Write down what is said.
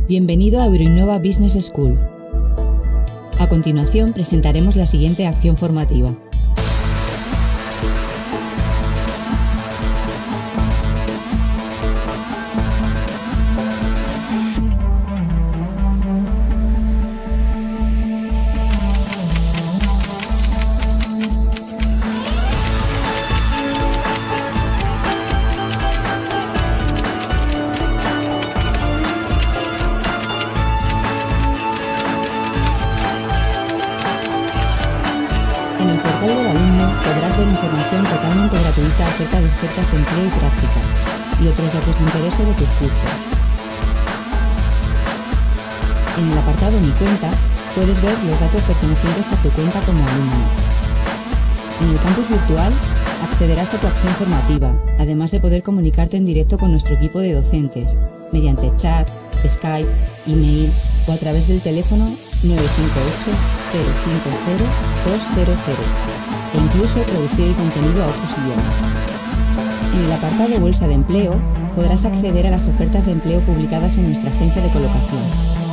Bienvenido a Euroinnova Business School. A continuación presentaremos la siguiente acción formativa. En el portal del alumno podrás ver información totalmente gratuita acerca de ofertas de empleo y prácticas y otros datos de interés sobre tus cursos. En el apartado Mi cuenta puedes ver los datos pertenecientes a tu cuenta como alumno. En el campus virtual accederás a tu acción formativa, además de poder comunicarte en directo con nuestro equipo de docentes, mediante chat, Skype, email o a través del teléfono 958 050 200 e incluso traducir el contenido a otros idiomas. En el apartado Bolsa de Empleo podrás acceder a las ofertas de empleo publicadas en nuestra agencia de colocación.